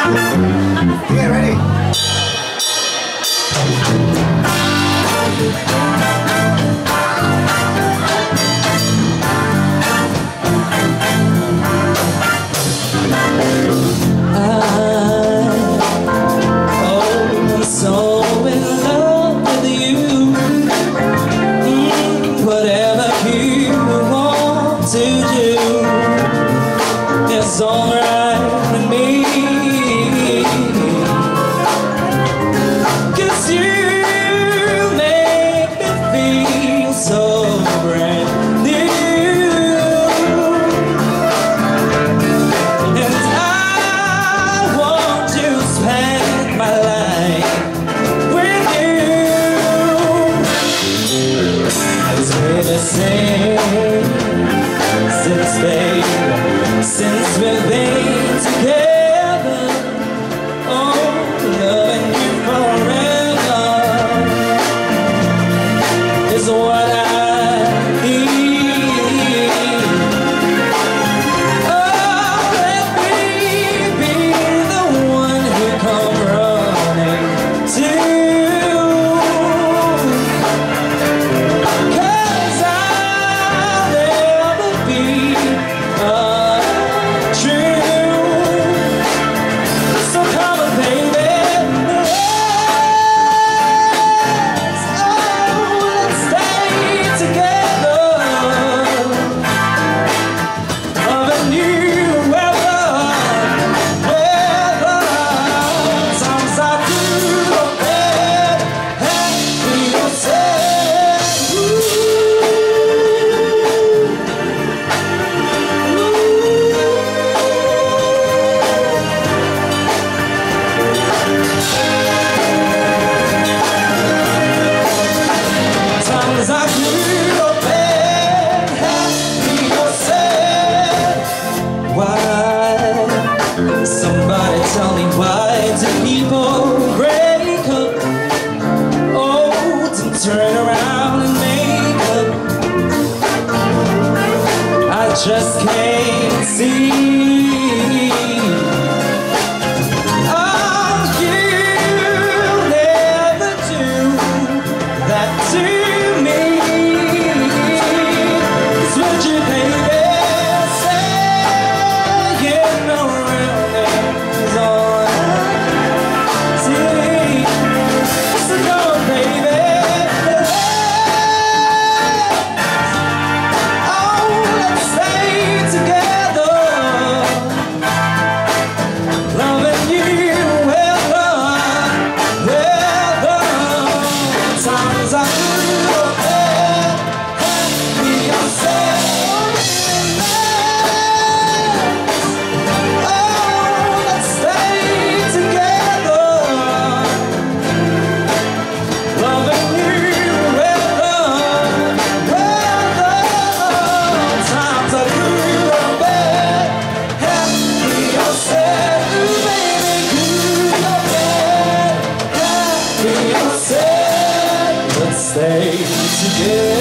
Get ready. I'm so in love with you. Whatever you want to do, it's alright with me. 'Cause you make me feel so brand new, and I want to spend my life with you. It's been the same since we've been together. Oh, loving you forever is what I need. Oh, let me be the one who come running to, 'cause I'll never be untrue. So come on, baby, let's stay together. Loving you weather, times I do the bed and feel sad. Times I feel the bed and feel sad. Why? Somebody tell me, why do people break up? Oh, to turn around and make up. I just can't see. Oh, you'll never do that to me. 'Cause would you, baby, say you know really is all I see? So go, baby, oh, let's stay together. Loving you weather, times I feel bad and feel sad. Oh, let's stay together. Loving you weather, times I feel bad and feel sad. Ooh, baby, feel bad and feel sad. Let's stay together.